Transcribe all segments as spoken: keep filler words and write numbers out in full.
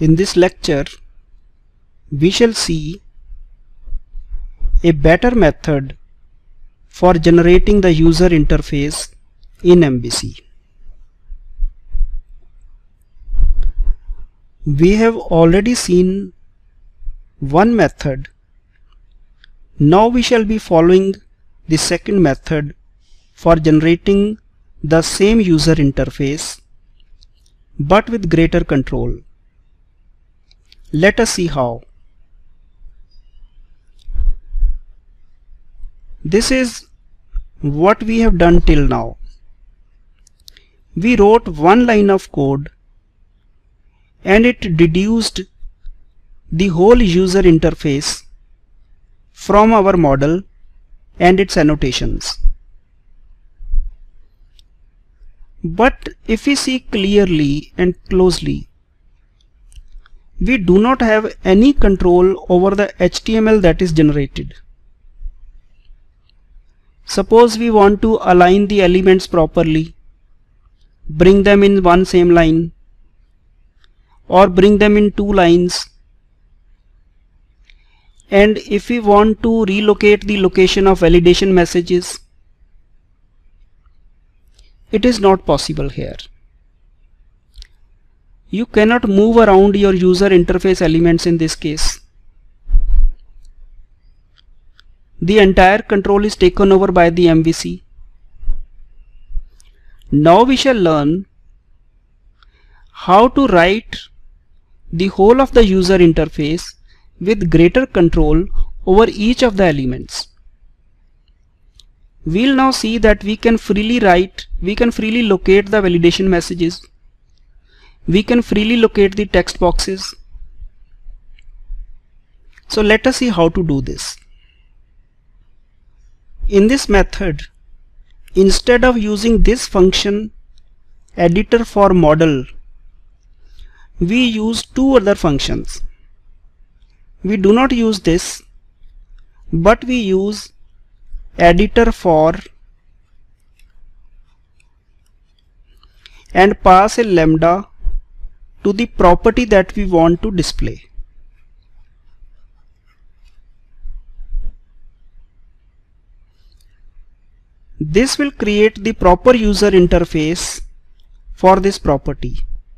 In this lecture, we shall see a better method for generating the user interface in M V C. We have already seen one method. Now we shall be following the second method for generating the same user interface but with greater control. Let us see how. This is what we have done till now. We wrote one line of code and it deduced the whole user interface from our model and its annotations. But if we see clearly and closely, we do not have any control over the H T M L that is generated. Suppose we want to align the elements properly, bring them in one same line, or bring them in two lines. And if we want to relocate the location of validation messages, it is not possible here. You cannot move around your user interface elements in this case. The entire control is taken over by the M V C. Now we shall learn how to write the whole of the user interface with greater control over each of the elements. We'll now see that we can freely write, we can freely locate the validation messages, we can freely locate the text boxes. So let us see how to do this. In this method, instead of using this function editor for model, we use two other functions. We do not use this, but we use editor for and pass a lambda to the property that we want to display. This will create the proper user interface for this property.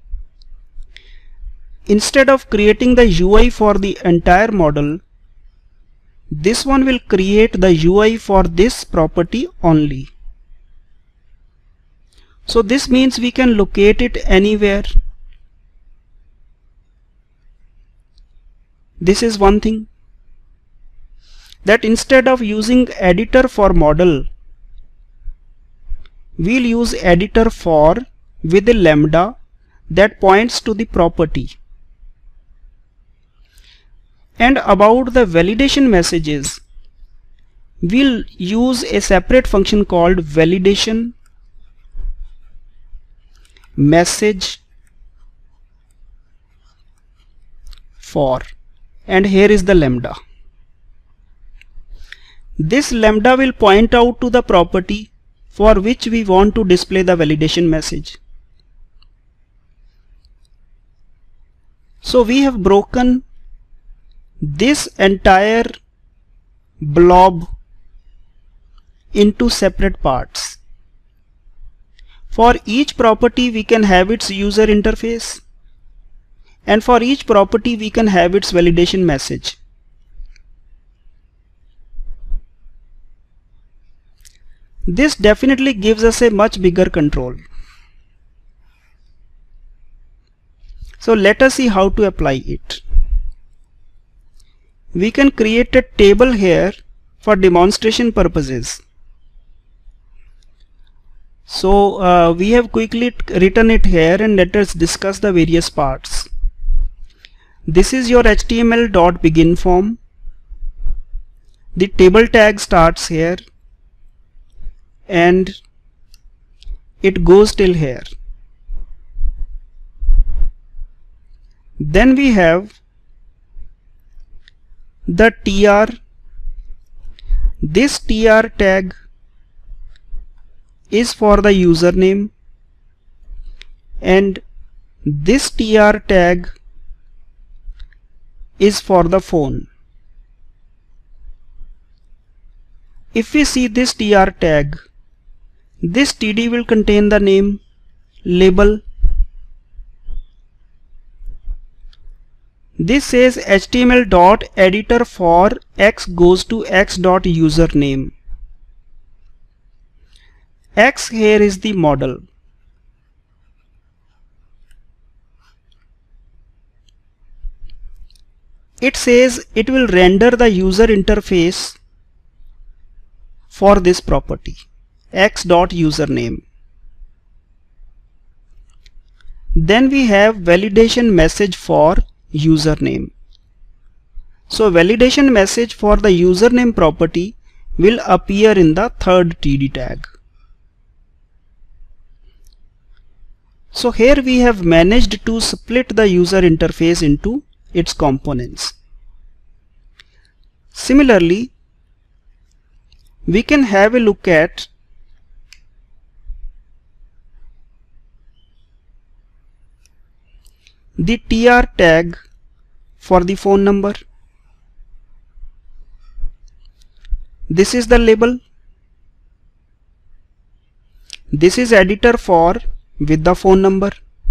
Instead of creating the U I for the entire model, this one will create the U I for this property only. So this means we can locate it anywhere. This is one thing, that instead of using editor for model, we'll use editor for with a lambda that points to the property. And about the validation messages, we'll use a separate function called validation message for, and here is the lambda. This lambda will point out to the property for which we want to display the validation message. So we have broken this entire blob into separate parts. For each property we can have its user interface, and for each property we can have its validation message. This definitely gives us a much bigger control. So let us see how to apply it. We can create a table here for demonstration purposes. So uh, we have quickly written it here, and let us discuss the various parts. This is your H T M L dot begin form. The table tag starts here and it goes till here. Then we have the tr. This tr tag is for the username, and this tr tag is for the phone. If we see this tr tag, this td will contain the name, label. This says H T M L dot editor for x goes to x dot username. X here is the model. It says it will render the user interface for this property, x dot username. Then we have validation message for username. So validation message for the username property will appear in the third td tag. So here we have managed to split the user interface into its components. Similarly, we can have a look at the tr tag for the phone number. This is the label. This is editor for with the phone number.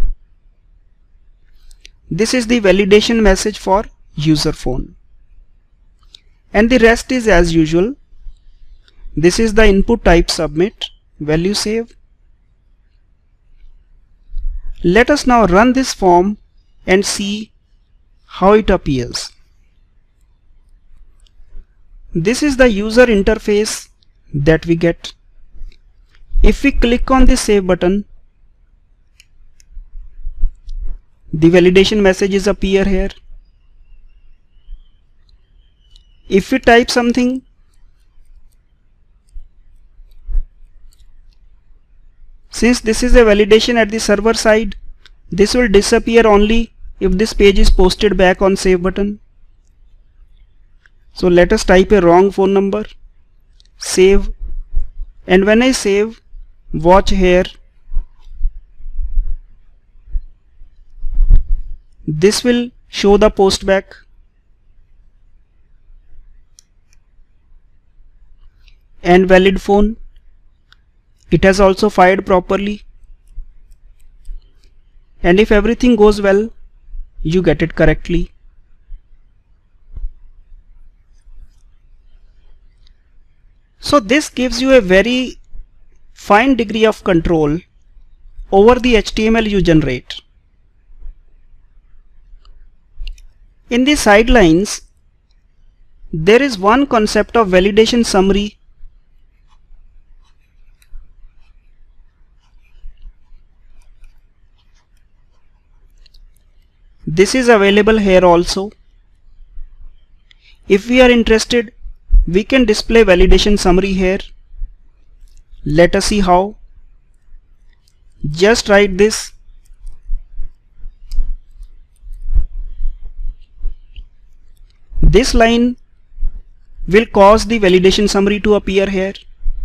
This is the validation message for user phone. And the rest is as usual. This is the input type submit, value save. Let us now run this form and see how it appears. This is the user interface that we get. If we click on the save button, the validation messages appear here. If we type something, since this is a validation at the server side, this will disappear only if this page is posted back on save button. So let us type a wrong phone number, save, and when I save, watch here, this will show the post back. And valid phone, it has also fired properly. And if everything goes well, you get it correctly. So this gives you a very fine degree of control over the H T M L you generate. In the sidelines, there is one concept of validation summary. This is available here also. If we are interested, we can display validation summary here. Let us see how. Just write this. This line will cause the validation summary to appear here.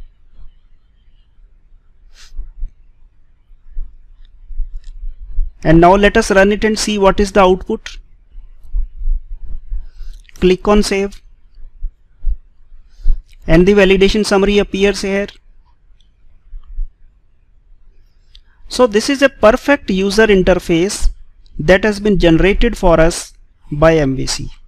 And now let us run it and see what is the output. Click on save. And the validation summary appears here. So this is a perfect user interface that has been generated for us by M V C.